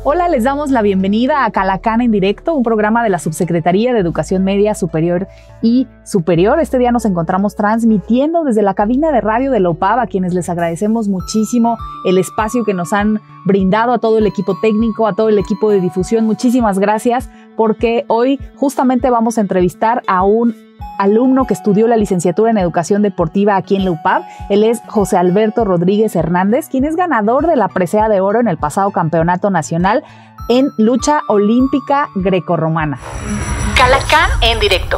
Hola, les damos la bienvenida a Calacán en Directo, un programa de la Subsecretaría de Educación Media Superior y Superior. Este día nos encontramos transmitiendo desde la cabina de radio de la UPAV, a quienes les agradecemos muchísimo el espacio que nos han brindado, a todo el equipo técnico, a todo el equipo de difusión. Muchísimas gracias, porque hoy justamente vamos a entrevistar a un alumno que estudió la licenciatura en Educación Deportiva aquí en la UPAV. Él es José Alberto Rodríguez Hernández, quien es ganador de la presea de oro en el pasado Campeonato Nacional en lucha olímpica grecorromana. Calacán en Directo.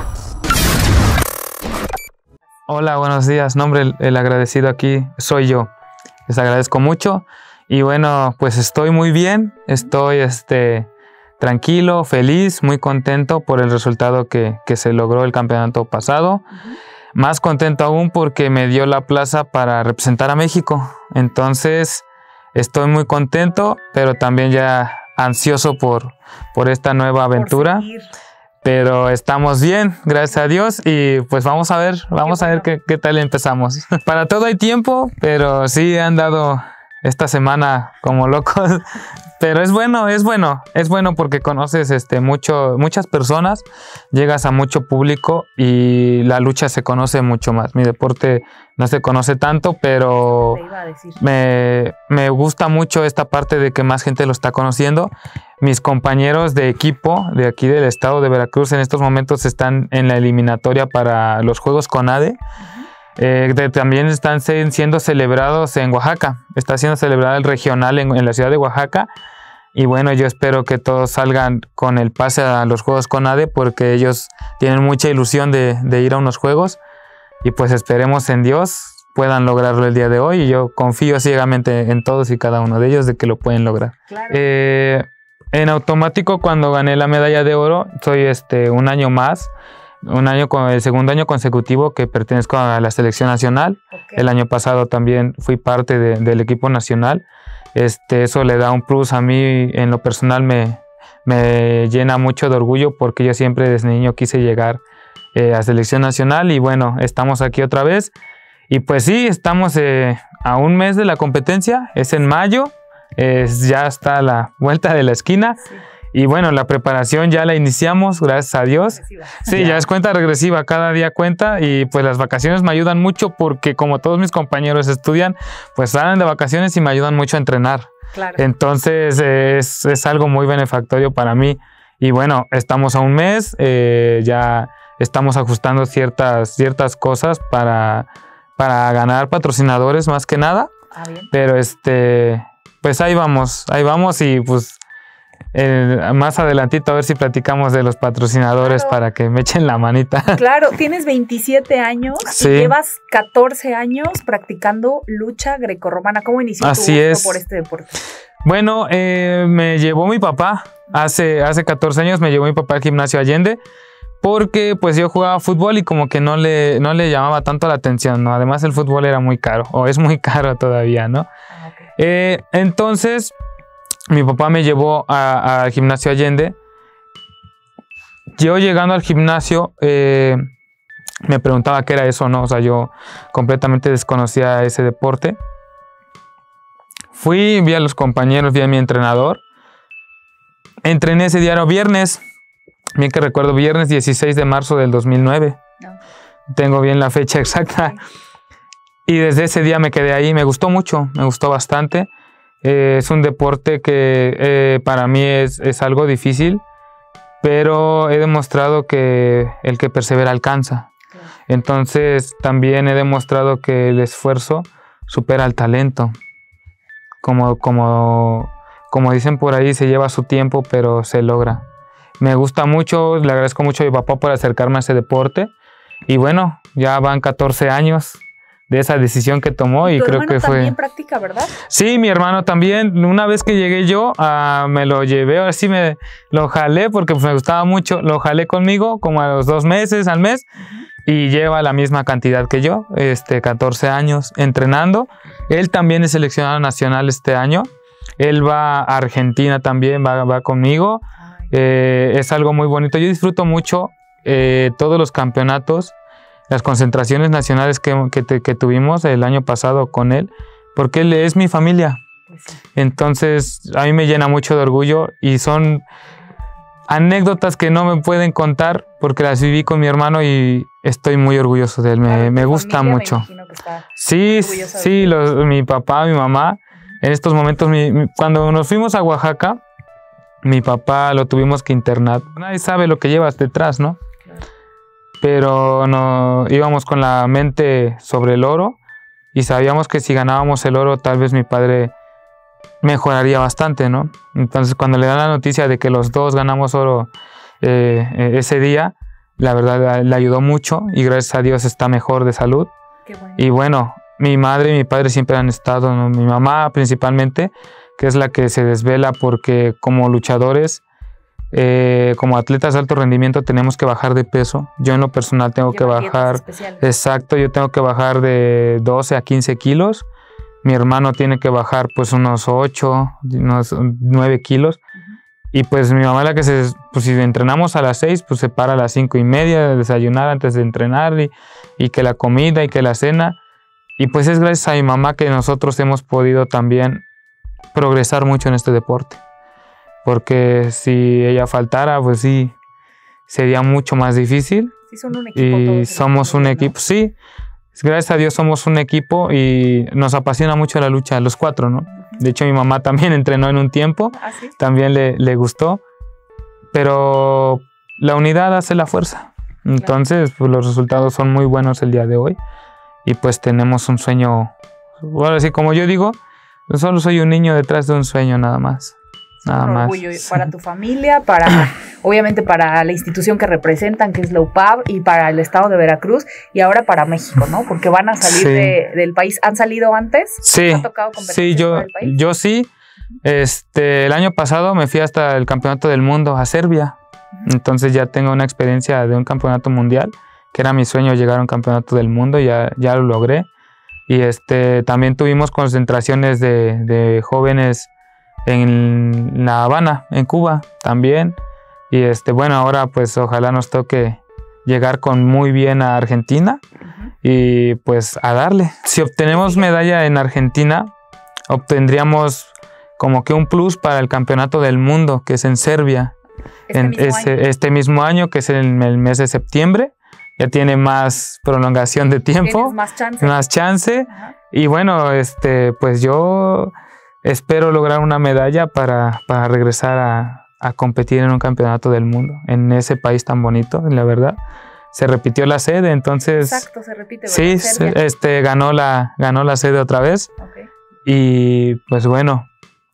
Hola, buenos días. Nombre, el agradecido aquí soy yo. Les agradezco mucho. Y bueno, pues estoy muy bien. Estoy tranquilo, feliz, muy contento por el resultado que se logró el campeonato pasado. Más contento aún porque me dio la plaza para representar a México. Entonces estoy muy contento, pero también ya ansioso por esta nueva aventura. Pero estamos bien, gracias a Dios, y pues vamos a ver qué tal empezamos. Para todo hay tiempo, pero sí han dado esta semana como locos. Pero es bueno porque conoces muchas personas, llegas a mucho público y la lucha se conoce mucho más. Mi deporte no se conoce tanto, pero me gusta mucho esta parte de que más gente lo está conociendo. Mis compañeros de equipo de aquí del estado de Veracruz en estos momentos están en la eliminatoria para los Juegos CONADE. También están siendo celebrados en Oaxaca. Está siendo celebrado el regional en la ciudad de Oaxaca. Y bueno, yo espero que todos salgan con el pase a los Juegos CONADE, porque ellos tienen mucha ilusión de ir a unos Juegos. Y pues esperemos en Dios puedan lograrlo el día de hoy. Y yo confío ciegamente en todos y cada uno de ellos de que lo pueden lograr. Claro. En automático, cuando gané la medalla de oro, soy un año más. El segundo año consecutivo que pertenezco a la selección nacional. Okay. El año pasado también fui parte del equipo nacional. Eso le da un plus a mí, en lo personal me llena mucho de orgullo, porque yo siempre desde niño quise llegar a selección nacional, y bueno, estamos aquí otra vez. Y pues sí, estamos a un mes de la competencia, es en mayo, ya está a la vuelta de la esquina. Sí. Y bueno, la preparación ya la iniciamos, gracias a Dios. Sí, ya es cuenta regresiva, cada día cuenta, y pues las vacaciones me ayudan mucho, porque como todos mis compañeros estudian, pues salen de vacaciones y me ayudan mucho a entrenar. Claro. Entonces es algo muy benefactorio para mí. Y bueno, estamos a un mes, ya estamos ajustando ciertas cosas para ganar patrocinadores más que nada. Bien. Pero pues ahí vamos y pues más adelantito a ver si platicamos de los patrocinadores, claro, para que me echen la manita. Claro, tienes 27 años, sí, y llevas 14 años practicando lucha grecorromana. ¿Cómo inició tu gusto por este deporte? Bueno, me llevó mi papá, hace 14 años me llevó mi papá al Gimnasio Allende, porque pues yo jugaba fútbol y como que no le llamaba tanto la atención, ¿no? Además el fútbol era muy caro, o es muy caro todavía, ¿no? Okay. Entonces mi papá me llevó al Gimnasio Allende. Yo llegando al gimnasio me preguntaba qué era eso, ¿no? O sea, yo completamente desconocía ese deporte. Fui, vi a los compañeros, vi a mi entrenador. Entrené ese día, viernes, bien que recuerdo, viernes 16 de marzo del 2009. No. Tengo bien la fecha exacta. Y desde ese día me quedé ahí, me gustó mucho, me gustó bastante. Es un deporte que para mí es algo difícil, pero he demostrado que el que persevera alcanza. Claro. Entonces también he demostrado que el esfuerzo supera el talento. Como dicen por ahí, se lleva su tiempo, pero se logra. Me gusta mucho, le agradezco mucho a mi papá por acercarme a ese deporte. Y bueno, ya van 14 años de esa decisión que tomó, y creo que fue... ¿Tu hermano también practica, verdad? Sí, mi hermano también. Una vez que llegué yo, me lo llevé, ahora sí lo jalé, porque pues me gustaba mucho. Lo jalé conmigo como a los 2 meses, al mes, y lleva la misma cantidad que yo, 14 años entrenando. Él también es seleccionado nacional este año. Él va a Argentina también, va conmigo. Es algo muy bonito. Yo disfruto mucho todos los campeonatos, las concentraciones nacionales que tuvimos el año pasado con él, porque él es mi familia. Pues sí. Entonces, a mí me llena mucho de orgullo y son anécdotas que no me pueden contar porque las viví con mi hermano y estoy muy orgulloso de él. Me gusta mucho. Sí, sí, mi papá, mi mamá. En estos momentos, cuando nos fuimos a Oaxaca, mi papá lo tuvimos que internar. Nadie sabe lo que llevas detrás, ¿no? Claro. Pero no, íbamos con la mente sobre el oro y sabíamos que si ganábamos el oro, tal vez mi padre mejoraría bastante, ¿no? Entonces, cuando le dan la noticia de que los dos ganamos oro ese día, la verdad le ayudó mucho y gracias a Dios está mejor de salud. Qué bueno. Y bueno, mi madre y mi padre siempre han estado, ¿no? Mi mamá principalmente, que es la que se desvela porque como luchadores, como atletas de alto rendimiento tenemos que bajar de peso. Yo en lo personal tengo que bajar, exacto, yo tengo que bajar de 12 a 15 kilos. Mi hermano tiene que bajar pues unos 8, unos 9 kilos. Y pues mi mamá es la que pues si entrenamos a las 6, pues se para a las 5:30 de desayunar antes de entrenar y que la comida y que la cena. Y pues es gracias a mi mamá que nosotros hemos podido también progresar mucho en este deporte. Porque si ella faltara, pues sí, sería mucho más difícil. Sí, son un equipo. Y todos somos un equipo, ¿no? Sí. Gracias a Dios somos un equipo y nos apasiona mucho la lucha, los cuatro, ¿no? De hecho, mi mamá también entrenó en un tiempo, ¿Sí? También le gustó, pero la unidad hace la fuerza. Entonces, pues, los resultados son muy buenos el día de hoy y pues tenemos un sueño, ahora sí, como yo digo, solo soy un niño detrás de un sueño nada más. Nada más. Orgullo para tu familia, obviamente para la institución que representan, que es la UPAB, y para el estado de Veracruz, y ahora para México, ¿no? Porque van a salir del país. ¿Han salido antes? Sí, ¿Ha tocado competir sí, del país? yo sí. El año pasado me fui hasta el campeonato del mundo a Serbia. Entonces ya tengo una experiencia de un campeonato mundial, que era mi sueño llegar a un campeonato del mundo, ya lo logré. Y también tuvimos concentraciones de jóvenes en La Habana, en Cuba también. Y bueno, ahora pues ojalá nos toque llegar con muy bien a Argentina y pues a darle. Si obtenemos medalla en Argentina, obtendríamos como que un plus para el campeonato del mundo, que es en Serbia. Este mismo año, que es en el mes de septiembre. Ya tiene más prolongación de tiempo. Más chance. Y bueno, pues yo espero lograr una medalla para regresar a competir en un campeonato del mundo, en ese país tan bonito, la verdad. Se repitió la sede, entonces... Exacto, se repite. Sí, ganó la sede otra vez. Okay. Y pues bueno,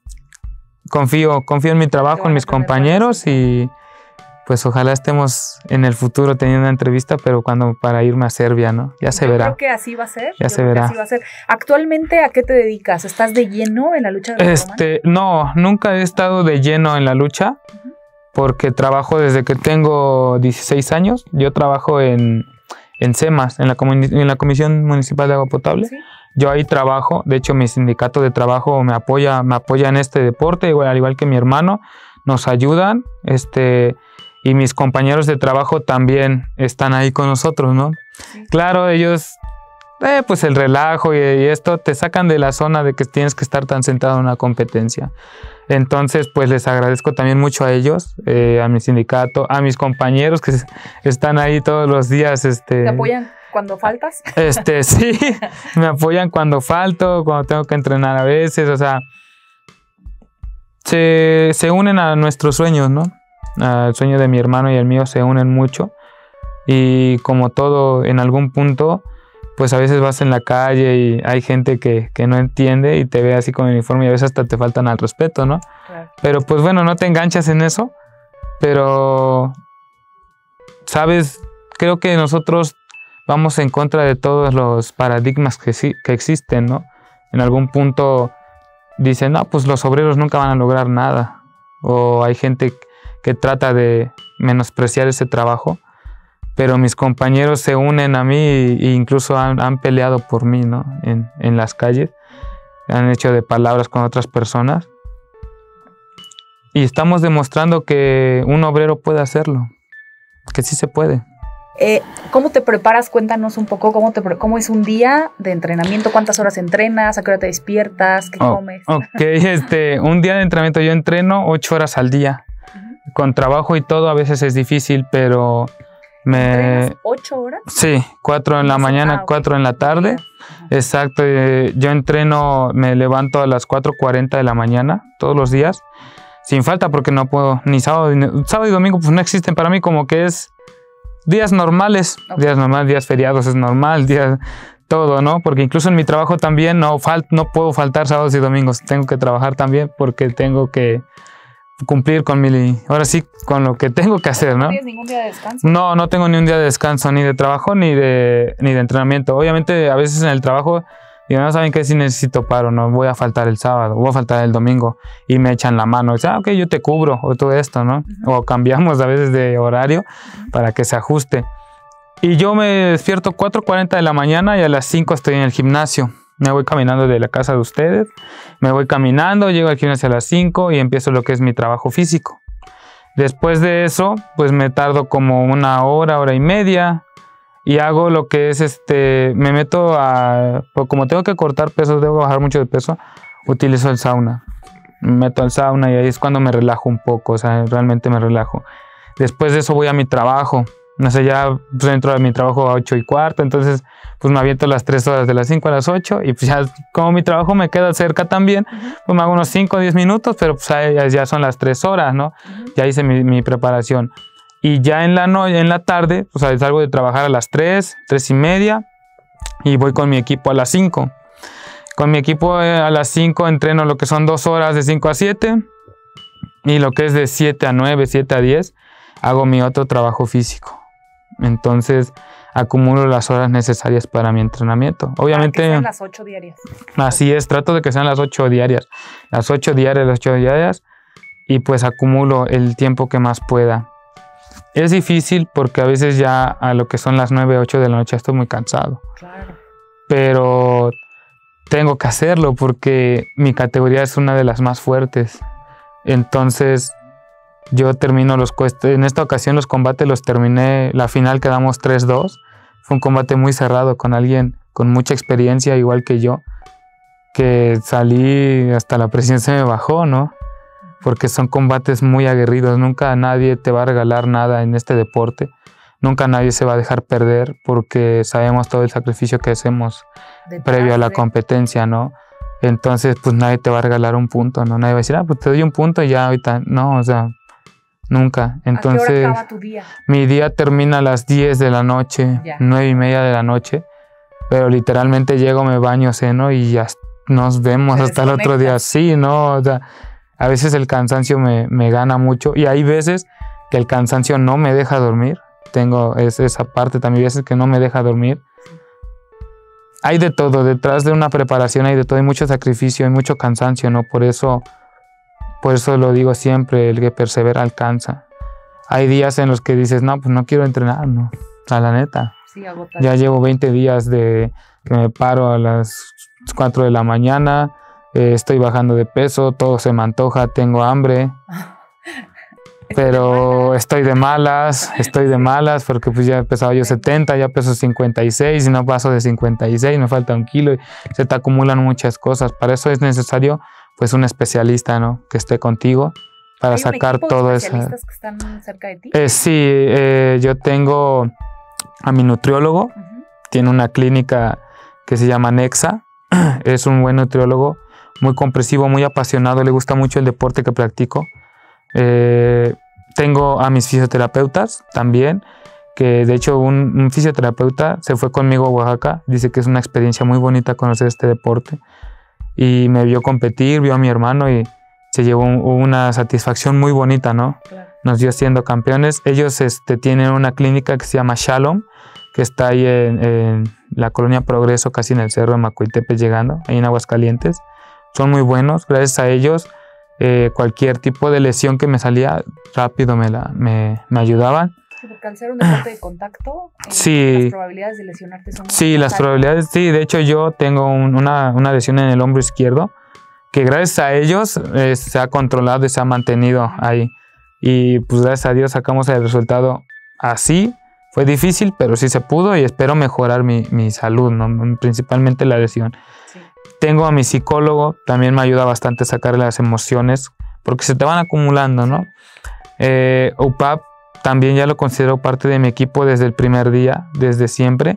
confío en mi trabajo, en mis compañeros y pues ojalá estemos en el futuro teniendo una entrevista, pero para irme a Serbia, ¿no? Ya se verá. Creo que así va a ser. Ya se verá. Así va a ser. ¿Actualmente a qué te dedicas? ¿Estás de lleno en la lucha grecorromana? No, nunca he estado de lleno en la lucha, porque trabajo desde que tengo 16 años. Yo trabajo en CEMAS, en la Comisión Municipal de Agua Potable. ¿Sí? Yo ahí trabajo, de hecho mi sindicato de trabajo me apoya en este deporte, al igual que mi hermano, nos ayudan, y mis compañeros de trabajo también están ahí con nosotros, ¿no? Sí. Claro, ellos, pues el relajo y esto te sacan de la zona de que tienes que estar tan centrado en una competencia. Entonces, pues les agradezco también mucho a ellos, a mi sindicato, a mis compañeros que están ahí todos los días. ¿Te apoyan cuando faltas? Sí, me apoyan cuando falto, cuando tengo que entrenar a veces, o sea, se unen a nuestros sueños, ¿no? Al sueño de mi hermano y el mío se unen mucho, y como todo, en algún punto, pues a veces vas en la calle y hay gente que no entiende y te ve así con el uniforme y a veces hasta te faltan al respeto, ¿no? Claro. Pero pues bueno, no te enganchas en eso, pero, ¿sabes? Creo que nosotros vamos en contra de todos los paradigmas que existen, ¿no? En algún punto dicen, no, pues los obreros nunca van a lograr nada, o hay gente que trata de menospreciar ese trabajo, pero mis compañeros se unen a mí e incluso han peleado por mí, ¿no? En las calles, han hecho de palabras con otras personas, y estamos demostrando que un obrero puede hacerlo, que sí se puede. ¿Cómo te preparas? Cuéntanos un poco cómo es un día de entrenamiento, cuántas horas entrenas, a qué hora te despiertas, qué comes. Ok, un día de entrenamiento yo entreno 8 horas al día. Con trabajo y todo a veces es difícil, pero ¿Entrenas 8 horas? Sí, 4 en la mañana, 4 en la tarde. Exacto, yo entreno, me levanto a las 4:40 de la mañana todos los días, sin falta porque no puedo, ni sábado y domingo pues no existen para mí, como que es días normales, días feriados es normal, días todo, ¿no? Porque incluso en mi trabajo también no puedo faltar sábados y domingos, tengo que trabajar también porque tengo que cumplir con ahora sí, con lo que tengo que hacer, ¿no? ¿No tienes ningún día de descanso? No tengo ni un día de descanso, ni de trabajo, ni de entrenamiento. Obviamente, a veces en el trabajo, no saben que si necesito paro, no voy a faltar el sábado, voy a faltar el domingo, y me echan la mano. Dicen, ok, yo te cubro, o todo esto, ¿no? O cambiamos a veces de horario para que se ajuste. Y yo me despierto 4:40 de la mañana y a las 5 estoy en el gimnasio. Me voy caminando de la casa de ustedes, me voy caminando, llego al gimnasio a las 5 y empiezo lo que es mi trabajo físico. Después de eso, pues me tardo como 1 hora, hora y media y hago lo que es me meto pues como tengo que cortar peso, debo bajar mucho de peso, utilizo el sauna. Me meto al sauna y ahí es cuando me relajo un poco, o sea, realmente me relajo. Después de eso voy a mi trabajo. No sé, ya pues, entro a mi trabajo a 8:15, entonces pues me aviento las 3 horas de las 5 a las 8 y pues ya como mi trabajo me queda cerca también, pues me hago unos 5 o 10 minutos, pero pues ya son las 3 horas, ¿no? Ya hice mi preparación. Y ya en la tarde, pues salgo de trabajar a las 3:30 y voy con mi equipo a las 5. Con mi equipo a las 5 entreno lo que son 2 horas de 5 a 7 y lo que es de 7 a 9, 7 a 10, hago mi otro trabajo físico. Entonces acumulo las horas necesarias para mi entrenamiento. Obviamente, para que sean las 8 diarias. Así es, trato de que sean las 8 diarias. Las 8 diarias y pues acumulo el tiempo que más pueda. Es difícil porque a veces ya a lo que son las 9, 8 de la noche estoy muy cansado. Claro. Pero tengo que hacerlo porque mi categoría es una de las más fuertes. Entonces yo termino en esta ocasión los combates los terminé, la final quedamos 3-2. Fue un combate muy cerrado con alguien con mucha experiencia, igual que yo, que salí hasta la presión se me bajó, ¿no? Porque son combates muy aguerridos, nunca nadie te va a regalar nada en este deporte, nunca nadie se va a dejar perder porque sabemos todo el sacrificio que hacemos previo a la competencia, ¿no? Entonces, pues nadie te va a regalar un punto, ¿no? Nadie va a decir, pues te doy un punto y ya ahorita, no, o sea, nunca. Entonces, ¿a qué hora acaba tu día? Mi día termina a las 10 de la noche, 9:30 de la noche, pero literalmente llego, me baño, ceno y ya nos vemos hasta el otro día. Sí, ¿no? O sea, a veces el cansancio me gana mucho y hay veces que el cansancio no me deja dormir. Tengo esa parte también, veces que no me deja dormir. Hay de todo, detrás de una preparación hay de todo, hay mucho sacrificio, hay mucho cansancio, ¿no? Por eso lo digo siempre, el que persevera alcanza. Hay días en los que dices, no, pues no quiero entrenar, no, a la neta. Sí, ya llevo 20 días de que me paro a las 4 de la mañana, estoy bajando de peso, todo se me antoja, tengo hambre. Pero estoy de malas porque pues ya pesaba yo 70, ya peso 56 y no paso de 56, me falta 1 kilo y se te acumulan muchas cosas. Para eso es necesario pues un especialista, ¿no? Que esté contigo para sacar todo eso. ¿Hay especialistas que están cerca de ti? Sí, yo tengo a mi nutriólogo, tiene una clínica que se llama Nexa, es un buen nutriólogo, muy comprensivo, muy apasionado, le gusta mucho el deporte que practico. Tengo a mis fisioterapeutas también, que de hecho un fisioterapeuta se fue conmigo a Oaxaca, dice que es una experiencia muy bonita conocer este deporte y me vio competir, vio a mi hermano y se llevó una satisfacción muy bonita, ¿no? Claro. Nos dio siendo campeones. Ellos tienen una clínica que se llama Shalom, que está ahí en la colonia Progreso, casi en el cerro de Macuiltepec llegando, ahí en Aguascalientes. Son muy buenos, gracias a ellos. Cualquier tipo de lesión que me salía rápido me ayudaban. Sí, porque al ser un deporte de contacto, sí, las probabilidades de lesionarte son muy sí, las probabilidades, sí, de hecho yo tengo una lesión en el hombro izquierdo que gracias a ellos se ha controlado y se ha mantenido ahí y pues gracias a Dios sacamos el resultado así Fue difícil, pero sí se pudo y espero mejorar mi salud, ¿no? Principalmente la lesión. Sí. Tengo a mi psicólogo, también me ayuda bastante a sacar las emociones, porque se te van acumulando, ¿no? UPAP también ya lo considero parte de mi equipo desde el primer día, desde siempre.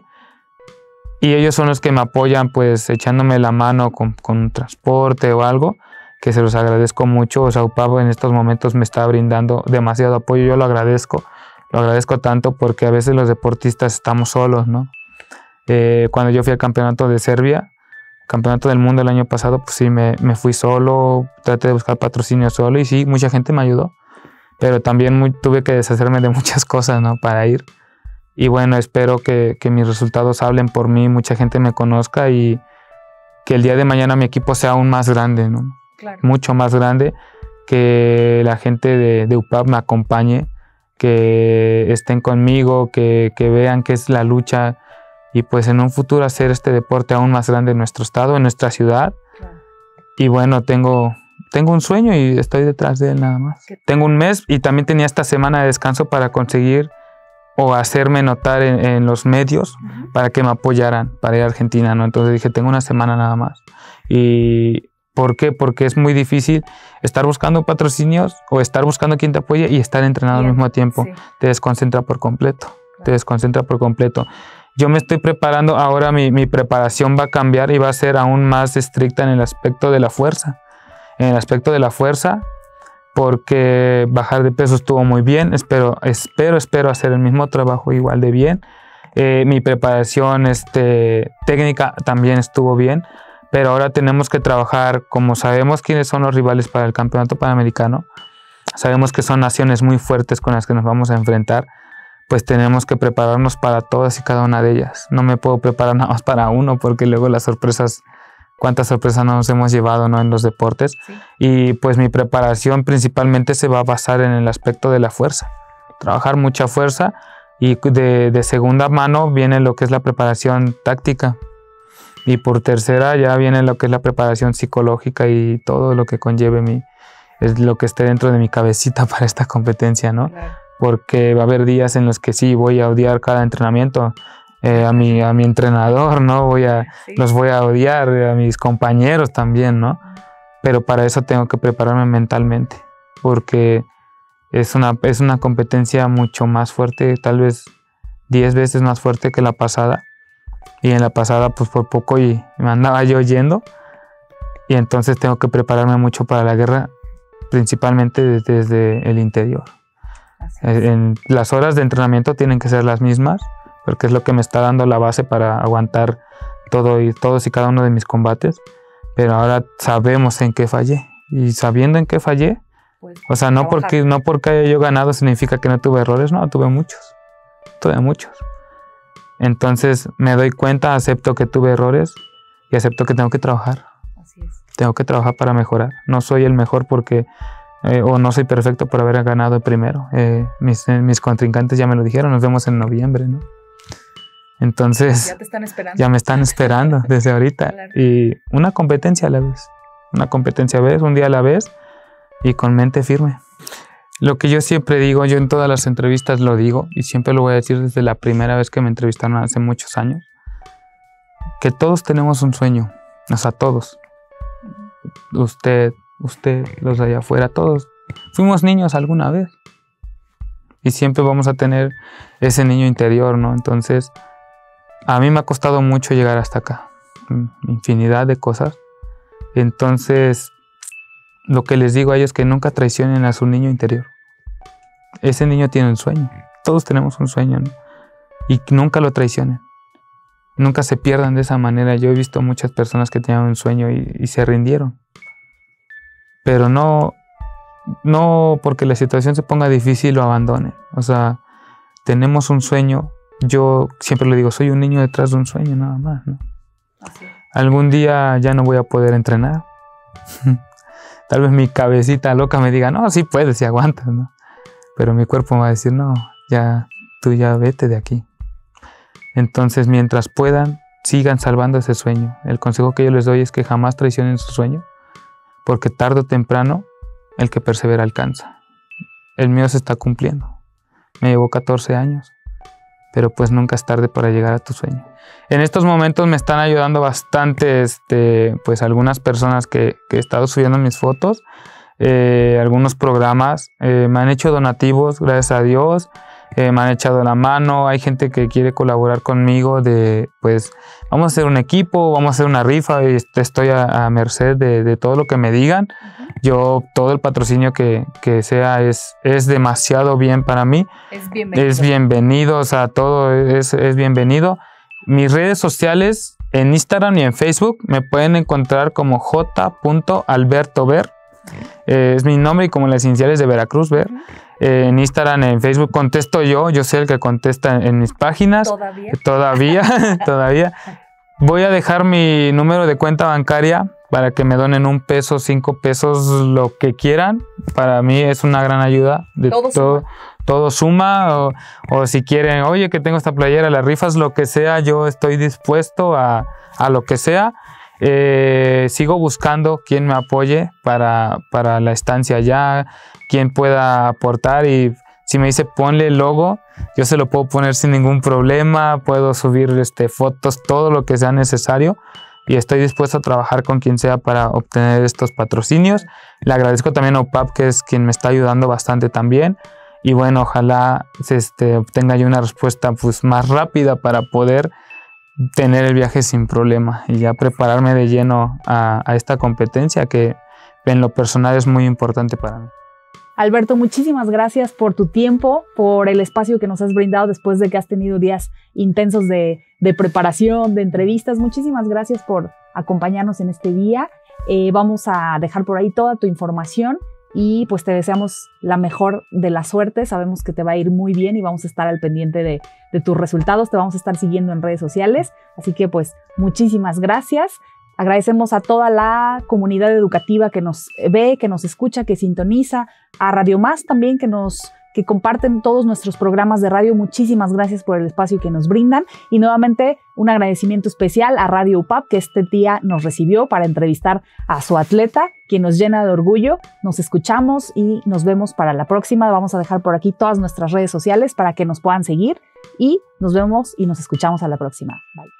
Y ellos son los que me apoyan, pues echándome la mano con un transporte o algo, que se los agradezco mucho. O sea, UPAP en estos momentos me está brindando demasiado apoyo, yo lo agradezco tanto porque a veces los deportistas estamos solos, ¿no? Cuando yo fui al campeonato de Serbia, campeonato del mundo el año pasado, pues sí, me fui solo, traté de buscar patrocinio solo y sí, mucha gente me ayudó, pero también tuve que deshacerme de muchas cosas, ¿no? Para ir. Y bueno, espero que mis resultados hablen por mí, mucha gente me conozca y que el día de mañana mi equipo sea aún más grande, ¿no? Claro. Mucho más grande, que la gente de UPAP me acompañe, que estén conmigo, que vean que es la lucha y pues en un futuro hacer este deporte aún más grande en nuestro estado, en nuestra ciudad. Claro. Y bueno, tengo un sueño y estoy detrás de él nada más. Tengo un mes y también tenía esta semana de descanso para conseguir o hacerme notar en los medios para que me apoyaran para ir a Argentina, ¿no? Entonces dije, tengo una semana nada más. ¿Y por qué? Porque es muy difícil estar buscando patrocinios o estar buscando quien te apoye y estar entrenado al mismo tiempo. Sí. Te desconcentra por completo. Claro. Te desconcentra por completo. Yo me estoy preparando, ahora mi preparación va a cambiar y va a ser aún más estricta en el aspecto de la fuerza. En el aspecto de la fuerza, porque bajar de peso estuvo muy bien, espero hacer el mismo trabajo igual de bien. Mi preparación técnica también estuvo bien, pero ahora tenemos que trabajar, como sabemos quiénes son los rivales para el campeonato panamericano, sabemos que son naciones muy fuertes con las que nos vamos a enfrentar, pues tenemos que prepararnos para todas y cada una de ellas. No me puedo preparar nada más para uno, porque luego las sorpresas, cuántas sorpresas nos hemos llevado, ¿no? En los deportes. Sí. Y pues mi preparación principalmente se va a basar en el aspecto de la fuerza. Trabajar mucha fuerza y de segunda mano viene lo que es la preparación táctica. Y por tercera ya viene lo que es la preparación psicológica y todo lo que conlleve es lo que esté dentro de mi cabecita para esta competencia, ¿no? Claro. Porque va a haber días en los que sí voy a odiar cada entrenamiento. A mi entrenador, ¿no? Los voy a odiar, a mis compañeros también, ¿no? Pero para eso tengo que prepararme mentalmente, porque es una competencia mucho más fuerte, tal vez 10 veces más fuerte que la pasada. Y en la pasada, pues por poco y me andaba yo yendo. Y entonces tengo que prepararme mucho para la guerra, principalmente desde el interior. En las horas de entrenamiento tienen que ser las mismas, porque es lo que me está dando la base para aguantar todos y cada uno de mis combates. Pero ahora sabemos en qué fallé. Y sabiendo en qué fallé, pues, o sea, no porque haya yo ganado significa que no tuve errores. No, tuve muchos. Entonces me doy cuenta, acepto que tuve errores y acepto que tengo que trabajar. Así es. Tengo que trabajar para mejorar. No soy el mejor porque... o no soy perfecto por haber ganado el primero. Mis contrincantes ya me lo dijeron, nos vemos en noviembre, ¿no? Entonces, ya te están esperando. Ya me están esperando desde ahorita. Claro. Y una competencia a la vez. Una competencia a la vez, un día a la vez y con mente firme. Lo que yo siempre digo, yo en todas las entrevistas lo digo y siempre lo voy a decir desde la primera vez que me entrevistaron hace muchos años, que todos tenemos un sueño, o sea, todos. Usted, los de allá afuera, todos fuimos niños alguna vez y siempre vamos a tener ese niño interior, ¿no? Entonces, a mí me ha costado mucho llegar hasta acá, infinidad de cosas. Entonces, lo que les digo a ellos es que nunca traicionen a su niño interior. Ese niño tiene un sueño, todos tenemos un sueño, ¿no? Y nunca lo traicionen, nunca se pierdan de esa manera. Yo he visto muchas personas que tenían un sueño y se rindieron. Pero no porque la situación se ponga difícil lo abandonen. O sea, tenemos un sueño. Yo siempre le digo, soy un niño detrás de un sueño nada más, ¿no? Así. Algún día ya no voy a poder entrenar. Tal vez mi cabecita loca me diga, no, sí puedes, sí aguantas, ¿no? Pero mi cuerpo me va a decir, no, tú ya vete de aquí. Entonces, mientras puedan, sigan salvando ese sueño. El consejo que yo les doy es que jamás traicionen su sueño, porque tarde o temprano el que persevera alcanza. El mío se está cumpliendo. Me llevó 14 años, pero pues nunca es tarde para llegar a tu sueño. En estos momentos me están ayudando bastante pues algunas personas que he estado subiendo mis fotos, algunos programas, me han hecho donativos, gracias a Dios, me han echado la mano, hay gente que quiere colaborar conmigo pues vamos a hacer un equipo, vamos a hacer una rifa y estoy a merced de todo lo que me digan. Yo, todo el patrocinio que sea es demasiado bien para mí. Es bienvenido, o sea, todo es bienvenido. Mis redes sociales en Instagram y en Facebook me pueden encontrar como j.albertover. Es mi nombre y como las iniciales de Veracruz, Ver. En Instagram, en Facebook contesto yo soy el que contesta en mis páginas. Todavía. Voy a dejar mi número de cuenta bancaria para que me donen $1, $5, lo que quieran. Para mí es una gran ayuda. Todo suma. O si quieren, oye, que tengo esta playera, las rifas, lo que sea, yo estoy dispuesto a lo que sea. Sigo buscando quien me apoye para la estancia allá, quien pueda aportar, y si me dice ponle el logo, yo se lo puedo poner sin ningún problema, puedo subir fotos, todo lo que sea necesario, y estoy dispuesto a trabajar con quien sea para obtener estos patrocinios. Le agradezco también a OPAP, que es quien me está ayudando bastante también, y bueno, ojalá obtenga yo una respuesta pues más rápida para poder tener el viaje sin problema y ya prepararme de lleno a esta competencia, que en lo personal es muy importante para mí. Alberto, muchísimas gracias por tu tiempo, por el espacio que nos has brindado después de que has tenido días intensos de preparación, de entrevistas. Muchísimas gracias por acompañarnos en este día. Vamos a dejar por ahí toda tu información y pues te deseamos la mejor de la suerte. Sabemos que te va a ir muy bien y vamos a estar al pendiente de tus resultados. Te vamos a estar siguiendo en redes sociales. Así que pues muchísimas gracias. Agradecemos a toda la comunidad educativa que nos ve, que nos escucha, que sintoniza, a Radio Más también que comparten todos nuestros programas de radio. Muchísimas gracias por el espacio que nos brindan y nuevamente un agradecimiento especial a Radio UPAP, que este día nos recibió para entrevistar a su atleta, quien nos llena de orgullo. Nos escuchamos y nos vemos para la próxima. Vamos a dejar por aquí todas nuestras redes sociales para que nos puedan seguir y nos vemos y nos escuchamos a la próxima. Bye.